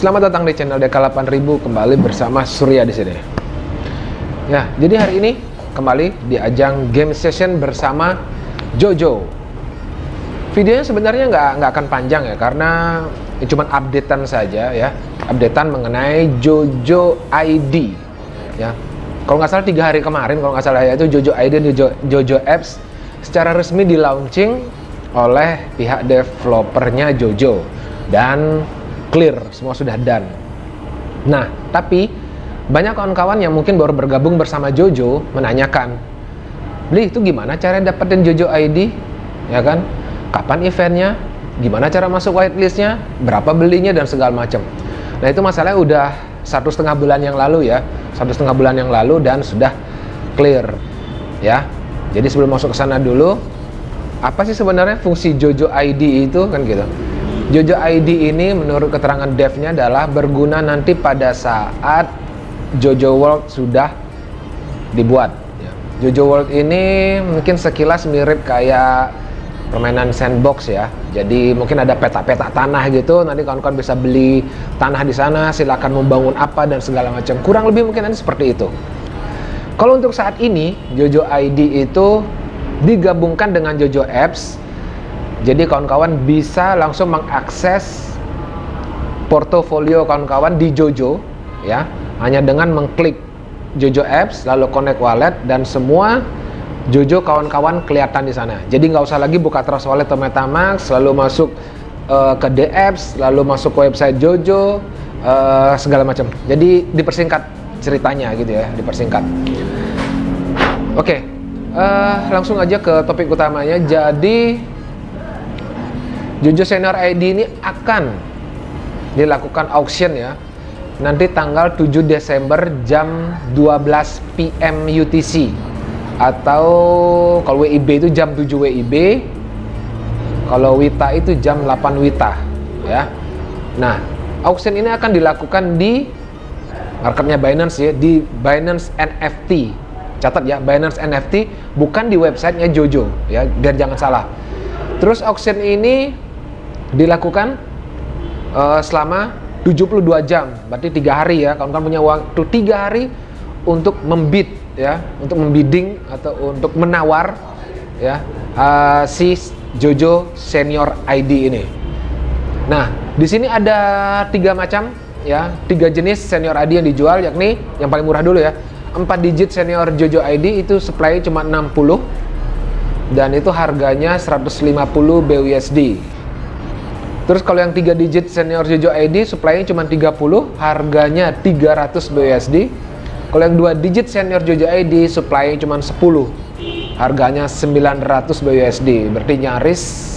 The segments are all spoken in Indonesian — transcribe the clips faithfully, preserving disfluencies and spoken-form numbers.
Selamat datang di channel D K delapan ribu, kembali bersama Surya di sini. Ya, jadi hari ini kembali di ajang game session bersama Jojo. Videonya sebenarnya nggak nggak akan panjang ya, karena ya cuman updatean saja ya, updatean mengenai Jojo I D. Ya, kalau nggak salah tiga hari kemarin, kalau nggak salah ya, itu Jojo I D dan Jojo, Jojo Apps secara resmi di launching oleh pihak developernya Jojo dan clear, semua sudah done. Nah, tapi banyak kawan-kawan yang mungkin baru bergabung bersama Jojo menanyakan, Bli, itu gimana cara dapetin Jojo I D? Ya kan? Kapan eventnya? Gimana cara masuk whitelistnya? Berapa belinya dan segala macam. Nah, itu masalahnya udah satu setengah bulan yang lalu ya, satu setengah bulan yang lalu dan sudah clear ya. Jadi sebelum masuk ke sana dulu, apa sih sebenarnya fungsi Jojo I D itu kan gitu? Jojo I D ini menurut keterangan devnya adalah berguna nanti pada saat Jojo World sudah dibuat. Jojo World ini mungkin sekilas mirip kayak permainan sandbox ya. Jadi mungkin ada peta-peta tanah gitu. Nanti kawan-kawan bisa beli tanah di sana, silakan membangun apa dan segala macam. Kurang lebih mungkin nanti seperti itu. Kalau untuk saat ini Jojo I D itu digabungkan dengan Jojo Apps. Jadi kawan-kawan bisa langsung mengakses portofolio kawan-kawan di Jojo ya, hanya dengan mengklik Jojo Apps lalu connect wallet dan semua Jojo kawan-kawan kelihatan di sana. Jadi nggak usah lagi buka Trust Wallet atau MetaMask, lalu masuk uh, ke D Apps, lalu masuk ke website Jojo, uh, segala macam. Jadi dipersingkat ceritanya gitu ya, dipersingkat. Oke, okay. uh, langsung aja ke topik utamanya. Jadi Jojo Senior I D ini akan dilakukan auction ya, nanti tanggal tujuh Desember jam dua belas P M U T C, atau kalau W I B itu jam tujuh W I B, kalau Wita itu jam delapan Wita ya. Nah, auction ini akan dilakukan di marketnya Binance ya, di Binance N F T. Catat ya, Binance N F T, bukan di websitenya Jojo ya, biar jangan salah. Terus auction ini dilakukan uh, selama tujuh puluh dua jam, berarti tiga hari ya. Kawan-kawan punya waktu tiga hari untuk membid ya, untuk membidding atau untuk menawar ya uh, si Jojo Senior I D ini. Nah, di sini ada tiga macam ya, tiga jenis Senior I D yang dijual, yakni yang paling murah dulu ya, empat digit Senior Jojo I D itu supply cuma enam puluh dan itu harganya seratus lima puluh B U S D. Terus kalau yang tiga digit Senior Jojo I D supply-nya cuma tiga puluh, harganya tiga ratus B U S D. Kalau yang dua digit Senior Jojo I D supply-nya cuma sepuluh, harganya sembilan ratus B U S D. Berarti nyaris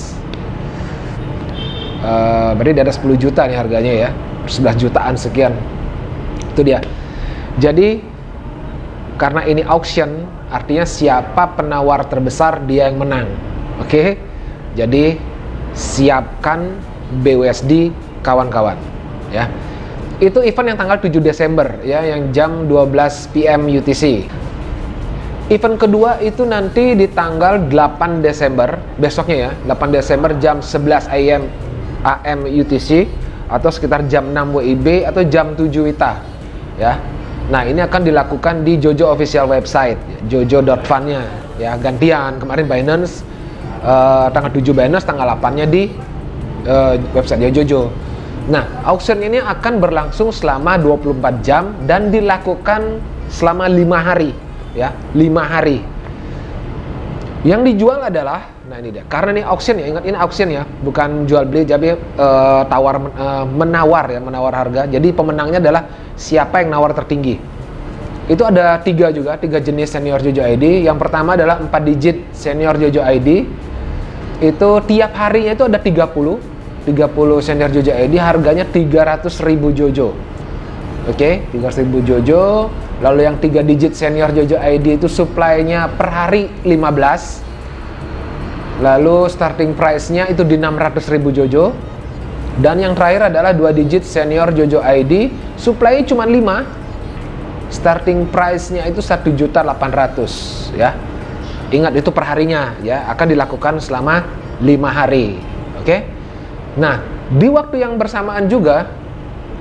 uh, berarti di atas sepuluh juta nih harganya ya, sebelas jutaan sekian. Itu dia. Jadi karena ini auction, artinya siapa penawar terbesar dia yang menang. Oke, okay? Jadi siapkan B U S D kawan-kawan ya. Itu event yang tanggal tujuh Desember ya, yang jam dua belas P M U T C. Event kedua itu nanti di tanggal delapan Desember, besoknya ya, delapan Desember jam sebelas A M U T C, atau sekitar jam enam W I B atau jam tujuh Wita ya. Nah, ini akan dilakukan di Jojo official website jojo dot fun-nya ya, gantian. Kemarin Binance uh, tanggal tujuh Binance, tanggal delapan-nya di uh, website ya Jojo. Nah, auction ini akan berlangsung selama dua puluh empat jam dan dilakukan selama lima hari ya, lima hari. Yang dijual adalah, nah ini dia, karena ini auction ya, ingat ini auction ya, bukan jual beli, jadi uh, tawar uh, menawar ya, menawar harga. Jadi pemenangnya adalah siapa yang nawar tertinggi. Itu ada tiga juga, tiga jenis Senior Jojo I D. Yang pertama adalah empat digit Senior Jojo I D. Itu tiap harinya itu ada tiga puluh Senior Jojo I D, harganya tiga ratus ribu Jojo. Oke, okay, tiga ratus ribu Jojo. Lalu yang tiga digit Senior Jojo I D itu supply-nya per hari lima belas. Lalu starting price-nya itu di enam ratus ribu Jojo. Dan yang terakhir adalah dua digit Senior Jojo I D, supply-nya cuma lima. Starting price-nya itu satu juta delapan ratus ya. Ingat itu perharinya ya, akan dilakukan selama lima hari. Oke. Okay? Nah, di waktu yang bersamaan juga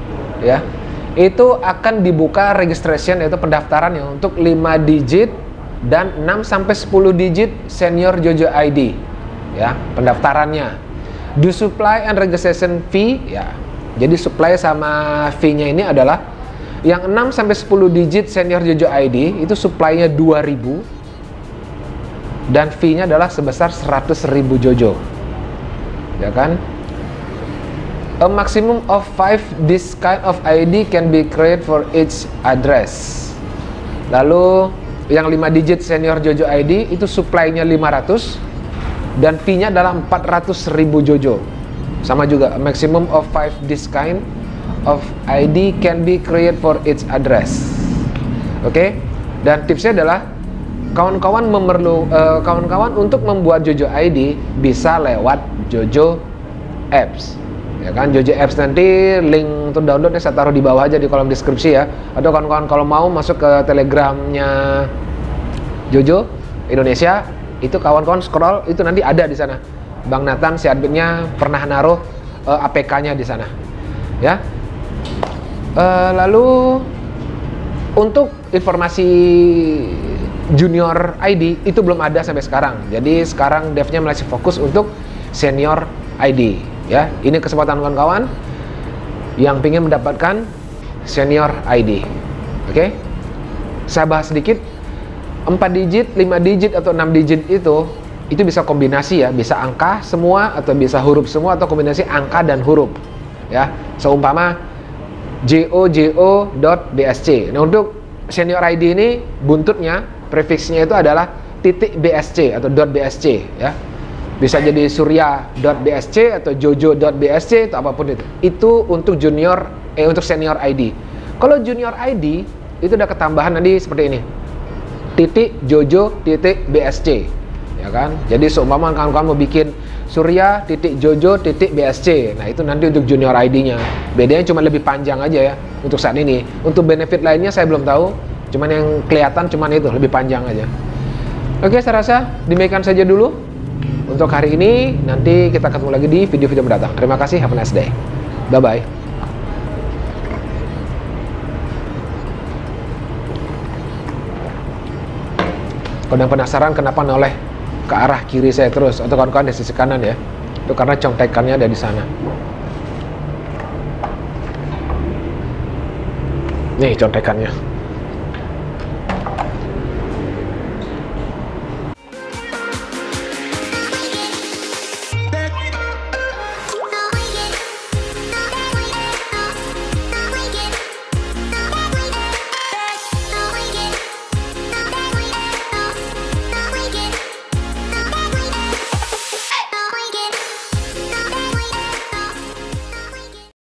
ya, itu akan dibuka registration, yaitu pendaftarannya untuk lima digit dan enam sampai sepuluh digit senior JoJo I D, ya, pendaftarannya. The supply and registration fee, ya, jadi supply sama fee-nya ini adalah yang enam sampai sepuluh digit senior JoJo I D itu supply-nya dua ribu dan fee-nya adalah sebesar seratus ribu JoJo, ya kan. A maximum of five this kind of I D can be created for each address. Lalu yang lima digit senior JoJo I D itu supply-nya lima ratus dan fee-nya adalah empat ratus ribu JoJo. Sama juga, a maximum of five this kind of I D can be created for each address. Oke, okay? Dan tipsnya adalah kawan-kawan memerlu uh, kawan-kawan untuk membuat JoJo I D bisa lewat JoJo Apps. Ya kan, JoJo Apps nanti link untuk downloadnya saya taruh di bawah aja di kolom deskripsi ya. Atau kawan-kawan kalau mau masuk ke telegramnya JoJo Indonesia, itu kawan-kawan scroll, itu nanti ada di sana. Bang Nathan si adminnya pernah naruh uh, A P K-nya di sana. Ya. Uh, lalu untuk informasi junior I D itu belum ada sampai sekarang. Jadi sekarang devnya masih fokus untuk senior I D. Ya, ini kesempatan kawan-kawan yang ingin mendapatkan senior I D. Oke, okay? Saya bahas sedikit. Empat digit, lima digit atau enam digit itu itu bisa kombinasi ya, bisa angka semua atau bisa huruf semua atau kombinasi angka dan huruf. Ya, seumpama jo.jo.bsc. Nah, untuk senior I D ini buntutnya, prefixnya itu adalah titik .bsc atau .bsc ya. Bisa jadi surya.bsc atau jojo.bsc atau apapun itu. Itu untuk junior eh untuk senior I D. Kalau junior I D itu udah ketambahan nanti seperti ini. Titik jojo titik bsc. Ya kan? Jadi seumpama kawan-kawan mau bikin surya titik jojo titik bsc. Nah, itu nanti untuk junior I D-nya. Bedanya cuma lebih panjang aja ya untuk saat ini. Untuk benefit lainnya saya belum tahu. Cuman yang kelihatan cuman itu lebih panjang aja. Oke, saya rasa demikian saja dulu untuk hari ini. Nanti kita ketemu lagi di video-video mendatang. Terima kasih, have a nice day. Bye-bye. Kalau yang penasaran kenapa noleh ke arah kiri saya terus, atau kawan-kawan di sisi kanan ya, itu karena contekannya ada di sana. Nih contekannya.